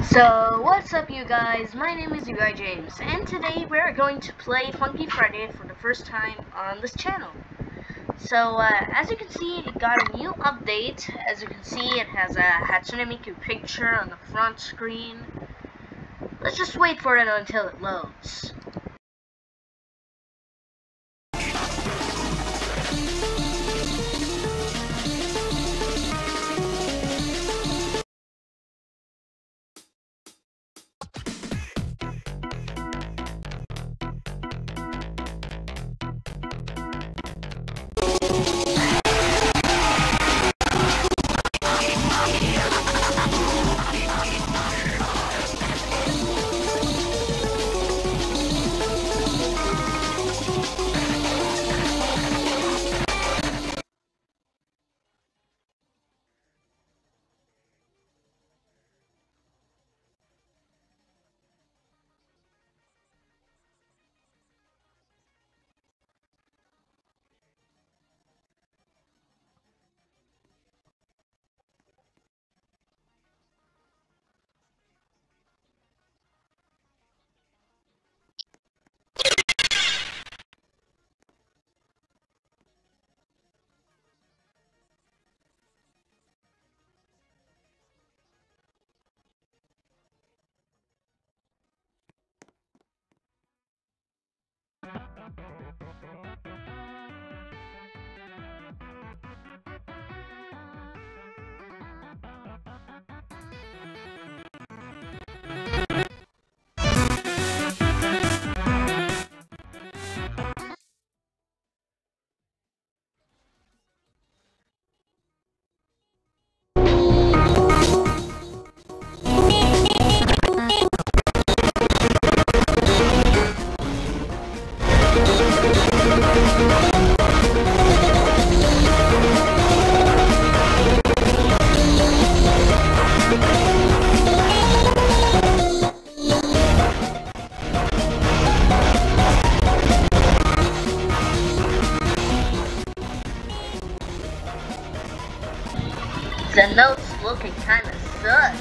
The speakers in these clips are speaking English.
So, what's up you guys? My name is UI James, and today we're going to play Funky Friday for the first time on this channel. So, as you can see, it got a new update. As you can see, it has a Hatsune Miku picture on the front screen. Let's just wait for it until it loads. The note's looking kinda sus.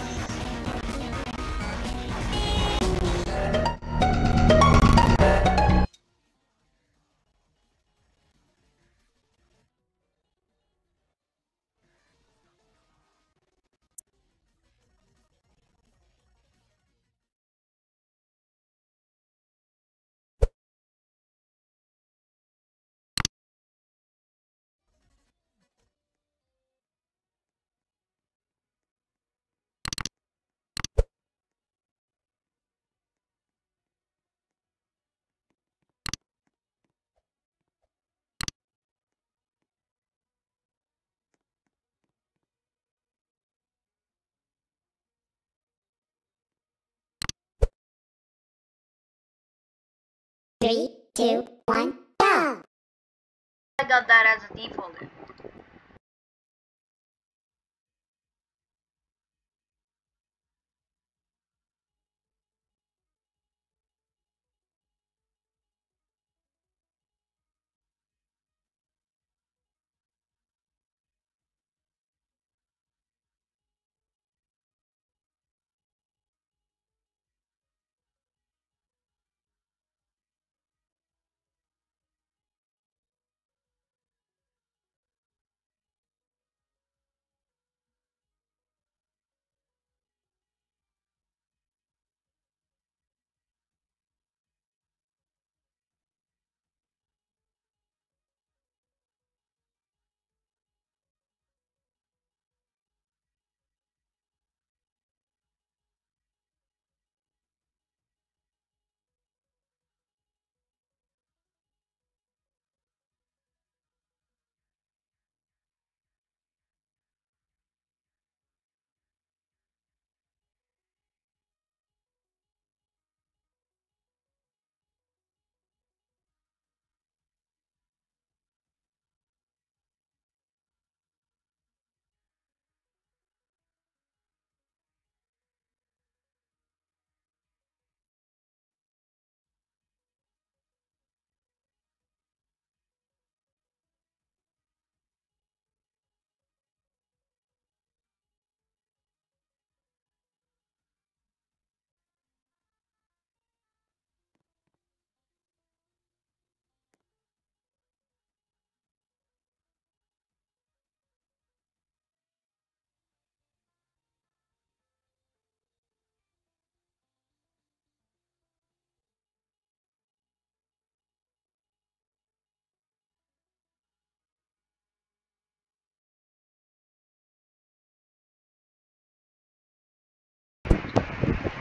Three, two, one, go! I got that as a default.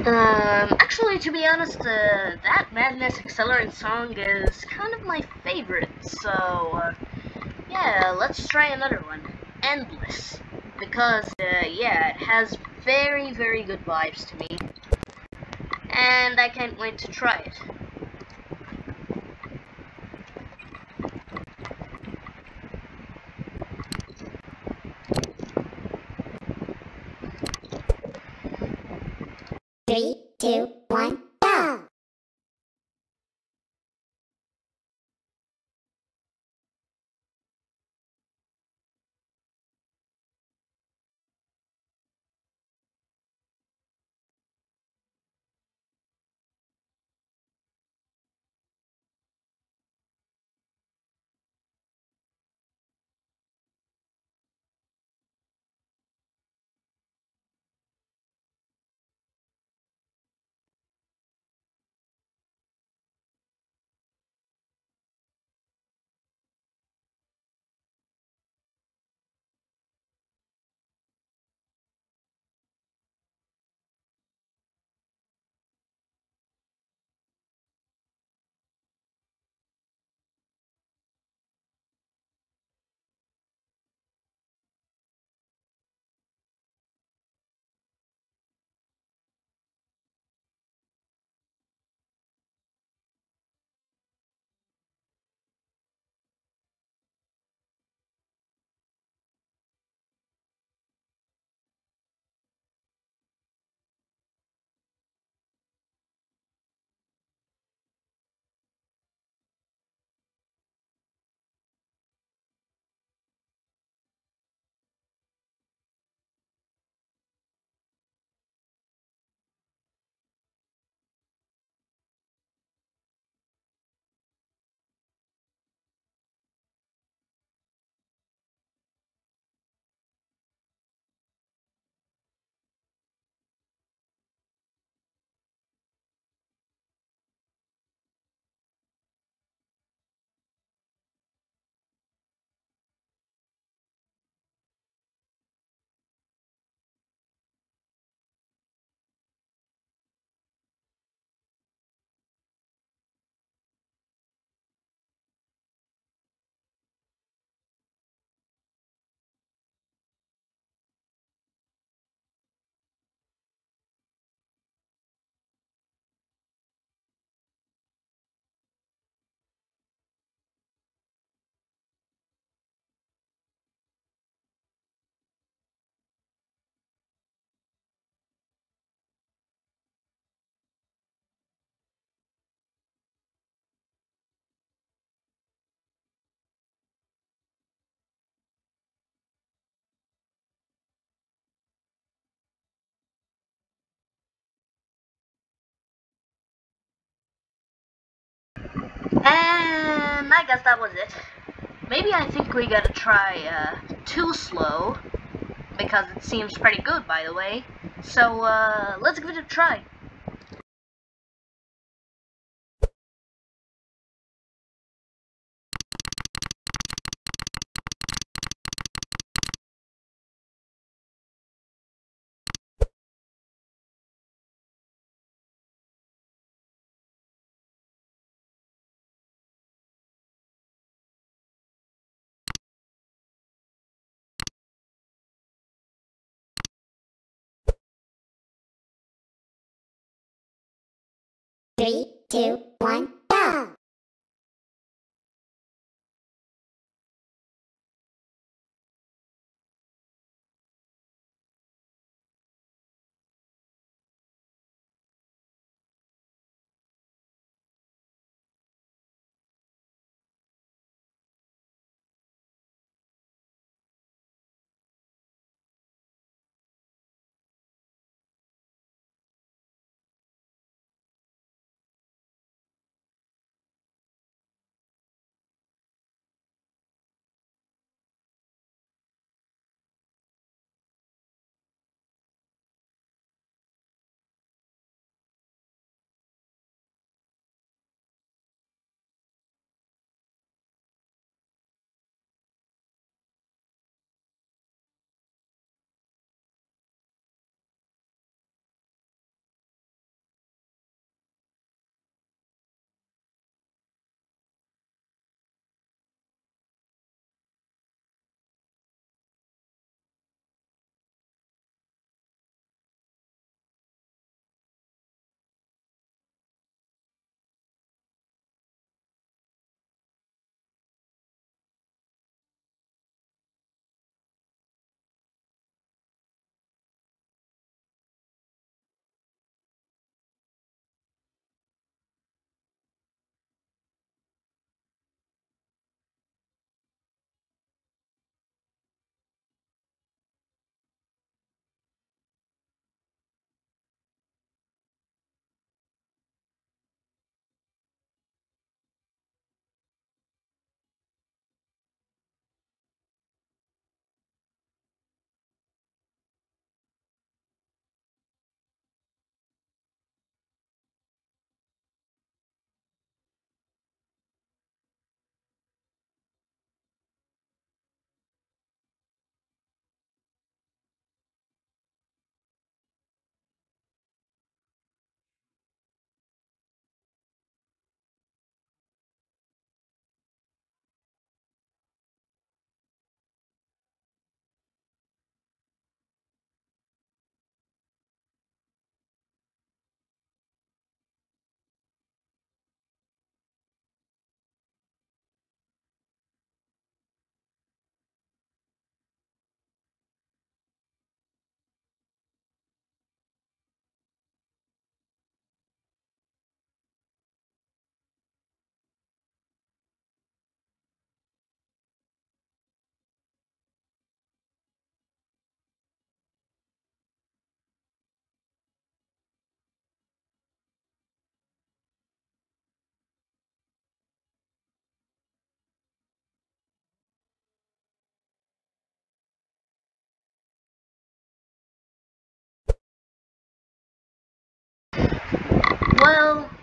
Actually, to be honest, that Madness Accelerant song is kind of my favorite, so, yeah, let's try another one. Endless. Because, yeah, it has very, very good vibes to me. And I can't wait to try it. Three, two, one, go! And I guess that was it. Maybe I think we gotta try, Too Slow, because it seems pretty good, by the way. So, let's give it a try. Three, two, one, go!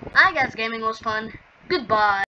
I guess gaming was fun. Goodbye.